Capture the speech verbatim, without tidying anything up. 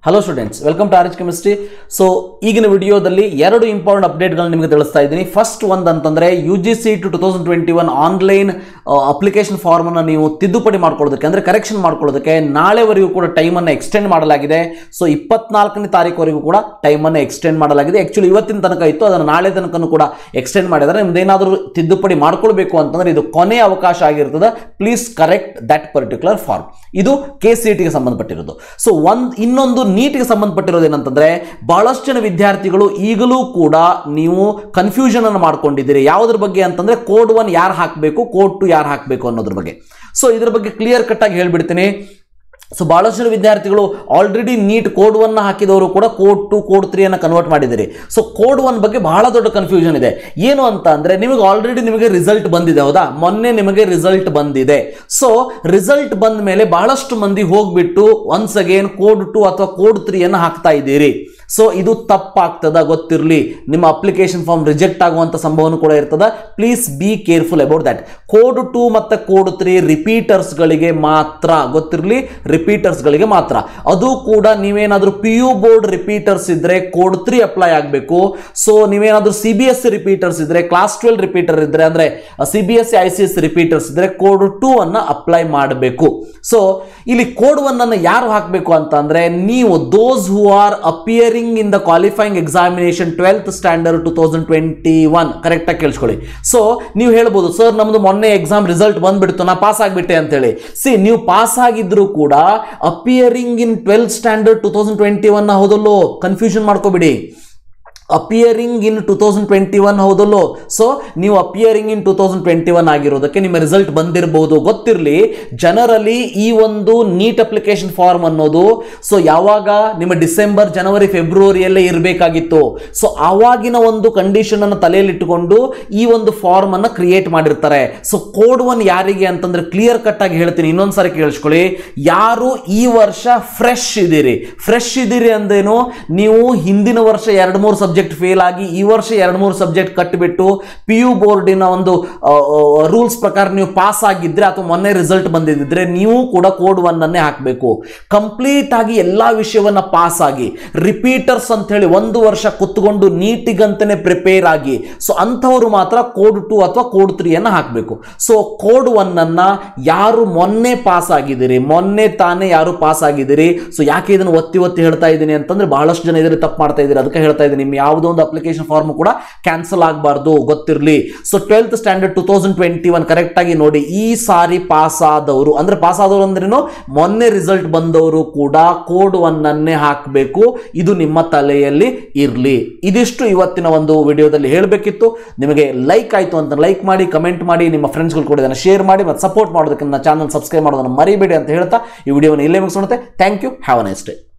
Hello students, welcome to RH chemistry. So ಈಗಿನ ವಿಡಿಯೋದಲ್ಲಿ ಎರಡು ಇಂಪಾರ್ಟೆಂಟ್ ಅಪ್ಡೇಟ್ಗಳನ್ನು ನಿಮಗೆ ತಿಳಿಸ್ತಾ ಇದ್ದೀನಿ. ಫಸ್ಟ್ ಒಂದು ಅಂತಂದರೆ U G C to two thousand twenty one online application ಫಾರ್ಮನ್ನು ನೀವು ತಿದ್ದುಪಡಿ ಮಾಡ್ಕೊಳ್ಳೋದಕ್ಕೆ ಅಂದರೆ ಕರೆಕ್ಷನ್ ಮಾಡ್ಕೊಳ್ಳೋದಕ್ಕೆ ನಾಳೆವರೆಗೂ ಕೂಡ ಟೈಮನ್ನು ಎಕ್ಸ್ಟೆಂಡ್ ಮಾಡಲಾಗಿದೆ. ಸೊ ಇಪ್ಪತ್ನಾಲ್ಕನೇ ತಾರೀಕುವರೆಗೂ ಕೂಡ ಟೈಮನ್ನು ಎಕ್ಸ್ಟೆಂಡ್ ಮಾಡಲಾಗಿದೆ. ಆ್ಯಕ್ಚುಲಿ ಇವತ್ತಿನ ತನಕ ಇತ್ತು, ಅದನ್ನು ನಾಳೆ ತನಕ ಕೂಡ ಎಕ್ಸ್ಟೆಂಡ್ ಮಾಡಿದರೆ ನಿಮ್ದೇನಾದರೂ ತಿದ್ದುಪಡಿ ಮಾಡ್ಕೊಳ್ಬೇಕು ಅಂತಂದರೆ ಇದು ಕೊನೆಯ ಅವಕಾಶ ಆಗಿರ್ತದೆ. Please correct that particular form. ಇದು ಕೆ ಸಿ ಟಿಗೆ ಸಂಬಂಧಪಟ್ಟಿರೋದು. ಸೊ ಒಂದು ಇನ್ನೊಂದು ನೀಟ್ಗೆ ಸಂಬಂಧಪಟ್ಟಿರೋದು ಏನಂತಂದ್ರೆ, ಬಹಳಷ್ಟು ಜನ ವಿದ್ಯಾರ್ಥಿಗಳು ಈಗಲೂ ಕೂಡ ನೀವು ಕನ್ಫ್ಯೂಷನ್ ಅನ್ನು ಮಾಡ್ಕೊಂಡಿದ್ದೀರಿ. ಯಾವುದ್ರ ಬಗ್ಗೆ ಅಂತಂದ್ರೆ ಕೋಡ್ ಒನ್ ಯಾರು ಹಾಕಬೇಕು, ಕೋಡ್ ಟು ಯಾರು ಹಾಕಬೇಕು ಅನ್ನೋದ್ರ ಬಗ್ಗೆ. ಸೊ ಇದ್ರ ಬಗ್ಗೆ ಕ್ಲಿಯರ್ ಕಟ್ ಆಗಿ ಹೇಳ್ಬಿಡ್ತೀನಿ. ಸೊ ಬಹಳಷ್ಟು ಜನ ವಿದ್ಯಾರ್ಥಿಗಳು ಆಲ್ರೆಡಿ ನೀಟ್ ಕೋಡ್ ಒನ್ ಹಾಕಿದವರು ಕೂಡ ಕೋಡ್ ಟು ಕೋಡ್ ತ್ರೀ ಅನ್ನು ಕನ್ವರ್ಟ್ ಮಾಡಿದಿರಿ. ಸೊ ಕೋಡ್ ಒನ್ ಬಗ್ಗೆ ಬಹಳ ದೊಡ್ಡ ಕನ್ಫ್ಯೂಷನ್ ಇದೆ. ಏನು ಅಂತ ಅಂದ್ರೆ, ನಿಮಗೆ ಆಲ್ರೆಡಿ ನಿಮಗೆ ರಿಸಲ್ಟ್ ಬಂದಿದೆ, ಹೌದಾ? ಮೊನ್ನೆ ನಿಮಗೆ ರಿಸಲ್ಟ್ ಬಂದಿದೆ. ಸೊ ರಿಸಲ್ಟ್ ಬಂದ ಮೇಲೆ ಬಹಳಷ್ಟು ಮಂದಿ ಹೋಗ್ಬಿಟ್ಟು ಒನ್ಸ್ ಅಗೇನ್ ಕೋಡ್ ಟು ಅಥವಾ ಕೋಡ್ ತ್ರೀ ಅನ್ನು ಹಾಕ್ತಾ ಇದ್ದೀರಿ. ಸೊ ಇದು ತಪ್ಪಾಗ್ತದ, ಗೊತ್ತಿರಲಿ. ನಿಮ್ಮ ಅಪ್ಲಿಕೇಶನ್ ಫಾರ್ಮ್ ರಿಜೆಕ್ಟ್ ಆಗುವಂತ ಸಂಭವನೂ ಕೂಡ ಇರ್ತದ. Please be careful about that. Code two ಮತ್ತೆ ಕೋಡ್ ತ್ರೀ ರಿಪೀಟರ್ಸ್ ಗಳಿಗೆ ಮಾತ್ರ, ಗೊತ್ತಿರಲಿ, ರಿಪೀಟರ್ಸ್ ಗಳಿಗೆ ಮಾತ್ರ. ಅದು ಕೂಡ ನೀವೇನಾದ್ರೂ ಪಿ ಯು ಬೋರ್ಡ್ ರಿಪೀಟರ್ಸ್ ಇದ್ರೆ ಕೋಡ್ ತ್ರೀ ಅಪ್ಲೈ ಆಗಬೇಕು. ಸೊ ನೀವೇನಾದ್ರೂ C B S C repeaters ಇದ್ರೆ, ಕ್ಲಾಸ್ ಟ್ವೆಲ್ ರಿಪೀಟರ್ ಇದ್ರೆ, ಅಂದ್ರೆ C B S C I C S repeaters ಇದ್ರೆ ಕೋಡ್ ಟೂ ಅನ್ನ ಅಪ್ಲೈ ಮಾಡಬೇಕು. ಸೊ ಇಲ್ಲಿ ಕೋಡ್ ಒನ್ ಅನ್ನು ಯಾರು ಹಾಕಬೇಕು ಅಂತ ಅಂದ್ರೆ, ನೀವು ದೋಸ್ who are appearing in the qualifying examination twelfth standard twenty twenty-one. Correct ಆಗಿ ಕೇಳಿಸ್ಕೊಳ್ಳಿ. ಸೊ ನೀವು ಹೇಳ್ಬೋದು, ಸರ್ ನಮ್ದು ಮೊನ್ನೆ ಎಕ್ಸಾಮ್ ರಿಸಲ್ಟ್ ಬಂದ್ಬಿಡ್ತು, ನಾ ಪಾಸ್ ಆಗ್ಬಿಟ್ಟೆ ಅಂತ ಹೇಳಿ. ಸಿ, ನೀವು ಪಾಸ್ ಆಗಿದ್ರು ಕೂಡ appearing in twelfth standard two thousand twenty one ಹೌದಲ್ಲೋ, ಕನ್ಫ್ಯೂಷನ್ ಮಾಡ್ಕೋಬಿಡಿ. Appearing in two thousand twenty one ಹೌದಲ್ಲೋ. ಸೊ ನೀವು appearing in two thousand twenty one ಆಗಿರೋದಕ್ಕೆ ನಿಮ್ಮ ರಿಸಲ್ಟ್ ಬಂದಿರಬಹುದು. ಗೊತ್ತಿರಲಿ, ಜನರಲಿ ಈ ಒಂದು ನೀಟ್ ಅಪ್ಲಿಕೇಶನ್ ಫಾರ್ಮ್ ಅನ್ನೋದು ಸೊ ಯಾವಾಗ ನಿಮ್ಮ ಡಿಸೆಂಬರ್, ಜನವರಿ, ಫೆಬ್ರವರಿಯಲ್ಲೇ ಇರಬೇಕಾಗಿತ್ತು. ಸೊ ಆವಾಗಿನ ಒಂದು ಕಂಡೀಷನ್ ಅನ್ನು ತಲೆಯಲ್ಲಿಟ್ಟುಕೊಂಡು ಈ ಒಂದು ಫಾರ್ಮ್ ಅನ್ನು ಕ್ರಿಯೇಟ್ ಮಾಡಿರ್ತಾರೆ. ಸೊ ಕೋಡ್ ಒನ್ ಯಾರಿಗೆ ಅಂತಂದ್ರೆ ಕ್ಲಿಯರ್ ಕಟ್ ಆಗಿ ಹೇಳ್ತೀನಿ, ಇನ್ನೊಂದ್ಸರಿ ಕೇಳಿಸ್ಕೊಳ್ಳಿ. ಯಾರು ಈ ವರ್ಷ ಫ್ರೆಶ್ ಇದ್ದೀರಿ, ಫ್ರೆಶ್ ಇದ್ದೀರಿ ಅಂದೇನು, ನೀವು ಹಿಂದಿನ ವರ್ಷ ಎರಡು ಮೂರು ಸಬ್ಜೆಕ್ಟ್ ಫೇಲ್ ಆಗಿ ಈ ವರ್ಷ ಎರಡು ಮೂರು ಸಬ್ಜೆಕ್ಟ್ ಕಟ್ಟಿಬಿಟ್ಟು ಪಿ ಯು ಬೋರ್ಡಿನ ಒಂದು ರೂಲ್ಸ್ ಪ್ರಕಾರ ನೀವು ಪಾಸ್ ಆಗಿದ್ರೆ ಅಥವಾ ಮೊನ್ನೆ ರಿಸಲ್ಟ್ ಬಂದಿದ್ರೆ ನೀವು ಕೂಡ ಕೋಡ್ ಒನ್ ಅನ್ನೇ ಹಾಕಬೇಕು. ಕಂಪ್ಲೀಟ್ ಆಗಿ ಎಲ್ಲಾ ವಿಷಯವನ್ನ ಪಾಸ್ ಆಗಿ ರಿಪೀಟರ್ಸ್ ಅಂತ ಹೇಳಿ ಒಂದು ವರ್ಷ ಕುತ್ಕೊಂಡು ನೀಟಿಗಂತಾನೆ ಪ್ರಿಪೇರ್ ಆಗಿ, ಸೊ ಅಂಥವರು ಮಾತ್ರ ಕೋಡ್ ಟು ಅಥವಾ ಕೋಡ್ ತ್ರೀ ಅನ್ನ ಹಾಕಬೇಕು. ಸೊ ಕೋಡ್ ಒನ್ ಅನ್ನ ಯಾರು ಮೊನ್ನೆ ಪಾಸ್ ಆಗಿದ್ದೀರಿ, ಮೊನ್ನೆ ತಾನೇ ಯಾರು ಪಾಸ್ ಆಗಿದ್ದೀರಿ. ಸೊ ಯಾಕೆ ಇದನ್ನು ಒತ್ತಿ ಒತ್ತಿ ಹೇಳ್ತಾ ಇದ್ದೀನಿ ಅಂತಂದ್ರೆ, ಬಹಳಷ್ಟು ಜನ ಇದರಲ್ಲಿ ತಪ್ಪು ಮಾಡ್ತಾ ಇದ್ದೀರಿ, ಅದಕ್ಕೆ ಹೇಳ್ತಾ ಇದ್ದೀನಿ. ನಿಮ್ಮ ಯಾವುದೋ ಒಂದು ಅಪ್ಲಿಕೇಶನ್ ಫಾರ್ಮ್ ಕೂಡ ಕ್ಯಾನ್ಸಲ್ ಆಗಬಾರ್ದು, ಗೊತ್ತಿರಲಿ. So twelfth standard two thousand twenty one correct ಆಗಿ ನೋಡಿ. ಈ ಸಾರಿ ಪಾಸ್ ಆದವರು ಅಂದ್ರೆ ಪಾಸ್ ಆದವರು ಅಂದ್ರೇನು, ಮೊನ್ನೆ ರಿಸಲ್ಟ್ ಬಂದವರು ಕೂಡ ಕೋಡ್ ಒನ್ ಅನ್ನೇ ಹಾಕಬೇಕು. ಇದು ನಿಮ್ಮ ತಲೆಯಲ್ಲಿ ಇರಲಿ. ಇದಿಷ್ಟು ಇವತ್ತಿನ ಒಂದು ವಿಡಿಯೋದಲ್ಲಿ ಹೇಳಬೇಕಿತ್ತು. ನಿಮಗೆ ಲೈಕ್ ಆಯ್ತು ಅಂತ ಲೈಕ್ ಮಾಡಿ, ಕಮೆಂಟ್ ಮಾಡಿ, ನಿಮ್ಮ ಫ್ರೆಂಡ್ಸ್ಗಳು ಕೂಡ ಇದನ್ನು ಶೇರ್ ಮಾಡಿ ಮತ್ತು ಸಪೋರ್ಟ್ ಮಾಡೋದಕ್ಕೆ ನನ್ನ ಚಾನಲ್ ಸಬ್ಸ್ಕ್ರೈಬ್ ಮಾಡೋದನ್ನು ಮರಿಬೇಡಿ ಅಂತ ಹೇಳ್ತಾ ಈ ವಿಡಿಯೋವನ್ನು ಇಲ್ಲೇ ಮುಗಿಸೋಣ. Thank you. Have a nice day.